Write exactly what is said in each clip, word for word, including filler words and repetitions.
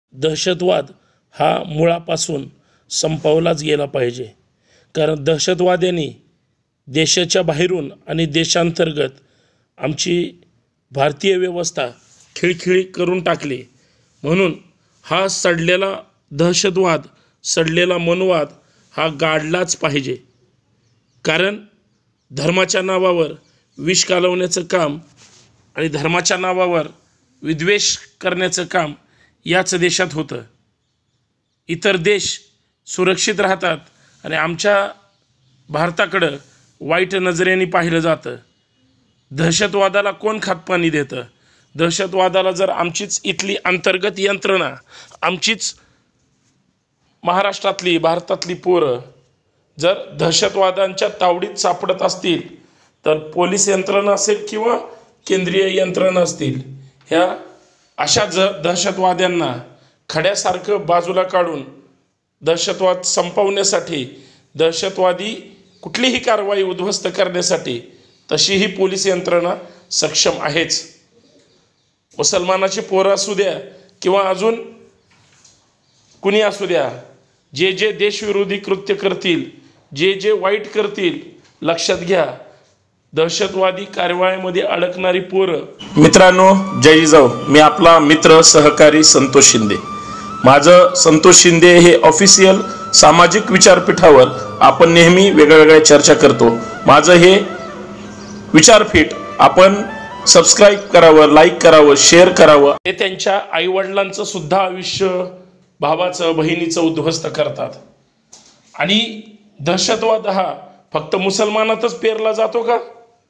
दहशतवाद हा मुळापासून संपवलाच गेला पाहिजे। कारण दहशतवाद्यांनी देशाच्या बाहेरून आणि देशांतर्गत आमची भारतीय व्यवस्था खिळखिळी करून टाकली। म्हणून हा सडलेला दहशतवाद, सडलेला मनोवाद हा गाडलाच पाहिजे। कारण धर्माच्या नावावर विष कालवण्याचं काम आणि धर्माच्या नावावर विद्वेष करण्याचं काम याच देशात होतं। इतर देश सुरक्षित राहतात आणि आमच्या भारताकडं वाईट नजरेने पाहिलं जातं। दहशतवादाला कोण खातपाणी देतं? दहशतवादाला जर आमचीच इथली अंतर्गत यंत्रणा, आमचीच महाराष्ट्रातली, भारतातली पोरं जर दहशतवादांच्या तावडीत सापडत असतील, तर पोलीस यंत्रणा असेल किंवा केंद्रीय यंत्रणा असतील, ह्या अशा ज दहशतवाद्यांना खड्यासारखं बाजूला काढून दहशतवाद संपवण्यासाठी, दहशतवादी कुठलीही कारवाई उद्ध्वस्त करण्यासाठी तशीही पोलीस यंत्रणा सक्षम आहेच। मुसलमानाची पोरं असू द्या किंवा अजून कुणी असू द्या, जे जे देशविरोधी कृत्य करतील, जे जे वाईट करतील, लक्षात घ्या, दहशतवादी कारवाईमध्ये अडकणारी पोरं। मित्रांनो, जय जिजाऊ। मी आपला मित्र सहकारी संतोष शिंदे। माझं संतोष शिंदे हे ऑफिशियल सामाजिक विचारपीठावर आपण नेहमी वेगवेगळ्या चर्चा करतो। माझं हे विचारपीठ आपण सबस्क्राईब करावं, लाईक करावं, शेअर करावं। ते त्यांच्या आईवडिलांचं सुद्धा आयुष्य, भावाचं, बहिणीचं उद्ध्वस्त करतात। आणि दहशतवाद हा फक्त मुसलमानातच पेरला जातो का?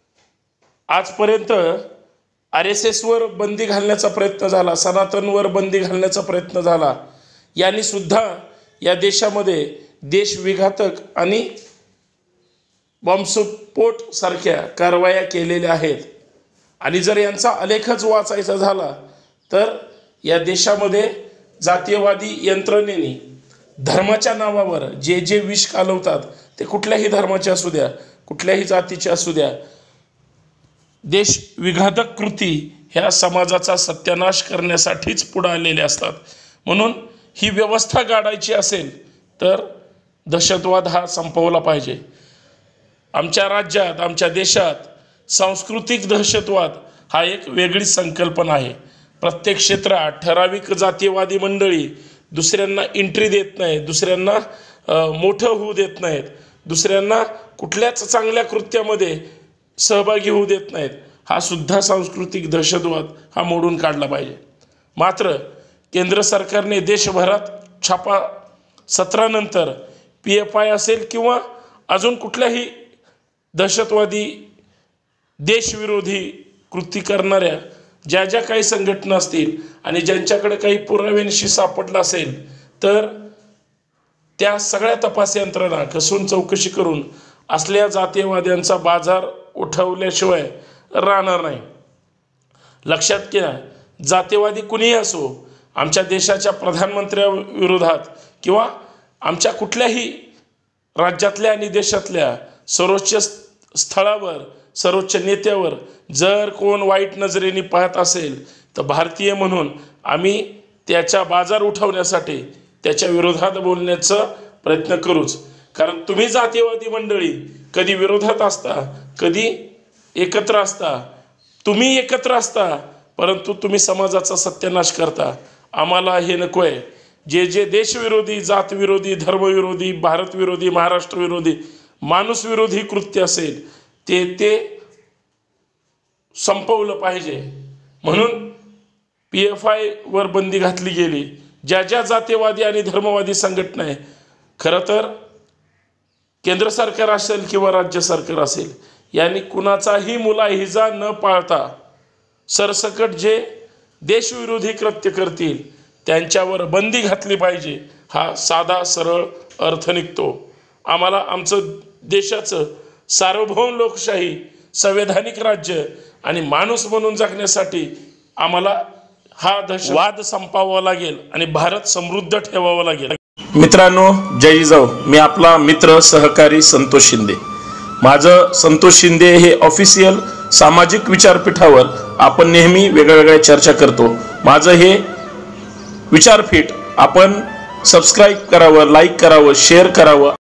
आजपर्यंत आर एस एसवर बंदी घालण्याचा प्रयत्न झाला, सनातनवर बंदी घालण्याचा प्रयत्न झाला। यांनी सुद्धा या देशामध्ये देशविघातक आणि बॉम्बस्फोट सारख्या कारवाया केलेल्या आहेत। आणि जर यांचा आलेखच वाचायचा झाला तर या देशामध्ये जातीयवादी यंत्रणेने धर्माच्या नावावर जे जे विष कालवतात, ते कुठल्याही धर्माचे असू द्या, कुठल्याही जातीचे असू द्या, देशविघातक कृती ह्या समाजाचा सत्यानाश करण्यासाठीच पुढे आलेले असतात। म्हणून ही व्यवस्था गाडायची असेल तर दहशतवाद हा संपवला पाहिजे। आमच्या राज्यात, आमच्या देशात सांस्कृतिक दहशतवाद हा एक वेगळीच संकल्पना आहे। प्रत्येक क्षेत्रात ठराविक जातीयवादी मंडळी दुसऱ्यांना एंट्री देत नाहीत, दुसऱ्यांना मोठं होऊ देत नाहीत, दुसऱ्यांना कुठल्याच चांगल्या कृत्यामध्ये सहभागी होऊ देत नाहीत। हा सुद्धा सांस्कृतिक दहशतवाद हा मोडून काढला पाहिजे। मात्र केंद्र सरकारने देशभरात छापा सत्रानंतर पी एफ आय असेल किंवा अजून कुठल्याही दहशतवादी देशविरोधी कृती करणाऱ्या ज्या ज्या काही संघटना असतील आणि ज्यांच्याकडे काही पुराव्यांशी सापडलं असेल, तर त्या सगळ्या तपास यंत्रणा कसून चौकशी करून असल्या जातीयवाद्यांचा बाजार उठवल्याशिवाय राहणार नाही। लक्षात घ्या, जातीयवादी कुणीही असो, आमच्या देशाच्या प्रधानमंत्र्याविरोधात किंवा आमच्या कुठल्याही राज्यातल्या आणि देशातल्या सर्वोच्च स्थळावर, सर्वोच्च नेत्यावर जर कोण वाईट नजरेने पाहत असेल, तर भारतीय म्हणून आम्ही त्याचा बाजार उठवण्यासाठी त्याच्या विरोधात बोलण्याचा प्रयत्न करूच। कारण तुम्ही जातीयवादी मंडळी कधी विरोधात असता, कधी एकत्र असता, तुम्ही एकत्र असता, परंतु तुम्ही समाजाचा सत्यानाश करता। आम्हाला हे नको आहे। जे जे देशविरोधी, जातविरोधी, धर्मविरोधी, भारतविरोधी, महाराष्ट्रविरोधी, माणूसविरोधी कृत्य असेल ते ते संपवलं पाहिजे। म्हणून पी एफ आय वर बंदी घातली गेली। ज्या ज्या जातीयवादी आणि धर्मवादी संघटना आहे, खरं तर केंद्र सरकार असेल किंवा राज्य सरकार असेल, यांनी कुणाचाही मुलाहिजा न पाळता सरसकट जे देशविरोधी कृत्य करतील त्यांच्यावर बंदी घातली पाहिजे। हा साधा सरळ अर्थ निघतो। आम्हाला आमचं देशाचं सार्वभौम लोकशाही, संवैधानिक राज्य आणि माणूस म्हणून जगण्यासाठी आम्हाला हा दहशतवाद संपवावा लागेल आणि भारत समृद्ध ठेवावा लागेल। मित्रांनो, जय जिजाऊ। मी आपला मित्र सहकारी संतोष शिंदे। माझं संतोष शिंदे हे ऑफिशियल सामाजिक विचारपीठावर आपण नेहमी वेगवेगळ्या चर्चा करतो। माझं हे विचारपीठ आपण सबस्क्राईब करावं, लाईक करावं, शेअर करावं.